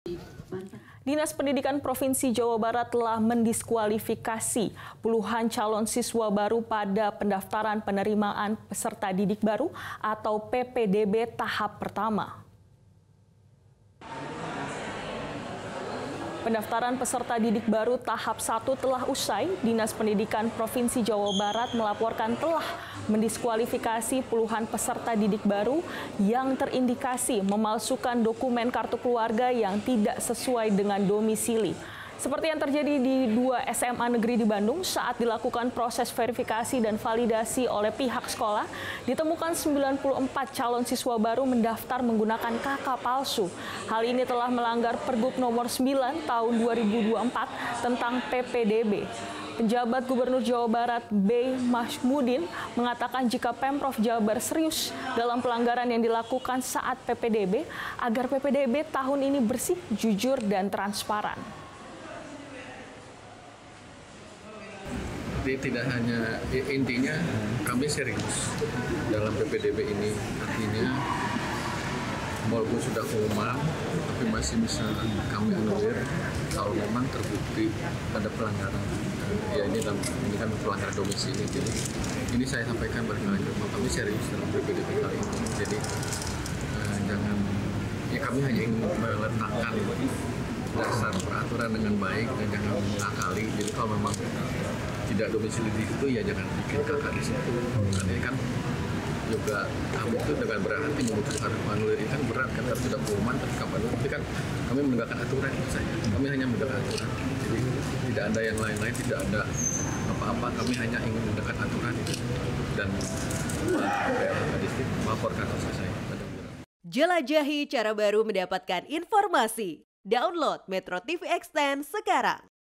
Dinas Pendidikan Provinsi Jawa Barat telah mendiskualifikasi puluhan calon siswa baru pada pendaftaran penerimaan peserta didik baru atau PPDB tahap pertama. Pendaftaran peserta didik baru tahap 1 telah usai. Dinas Pendidikan Provinsi Jawa Barat melaporkan telah mendiskualifikasi puluhan peserta didik baru yang terindikasi memalsukan dokumen kartu keluarga yang tidak sesuai dengan domisili. Seperti yang terjadi di 2 SMA negeri di Bandung saat dilakukan proses verifikasi dan validasi oleh pihak sekolah, ditemukan 94 calon siswa baru mendaftar menggunakan KK palsu. Hal ini telah melanggar Pergub nomor 9 tahun 2024 tentang PPDB. Penjabat Gubernur Jawa Barat B. Mahmudin mengatakan jika Pemprov Jabar serius dalam pelanggaran yang dilakukan saat PPDB, agar PPDB tahun ini bersih, jujur, dan transparan. Tidak hanya, intinya kami serius dalam PPDB ini, artinya walaupun sudah formal tapi masih bisa kami anulir kalau memang terbukti ada pelanggaran. Ya ini kan pelanggaran domisili, jadi ini saya sampaikan berkali-kali bahwa kami serius dalam PPDB kali ini. Jadi jangan, ya kami hanya ingin meletakkan dasar peraturan dengan baik dan jangan mengakali. Jadi kalau memang tidak domisili di situ, ya jangan bikin kakak di situ. Karena kan juga kami itu dengan berhati memutuskan manulir itu kan berat, kan harus sudah pengumuman ketika manulir. Tapi kan kami menegakkan aturan itu saja. Kami hanya menegakkan aturan. Jadi tidak ada yang lain-lain, tidak ada apa-apa. Kami hanya ingin menegakkan aturan itu dan melaporkan kasus saya. Jelajahi cara baru mendapatkan informasi. Download Metro TV Extend sekarang.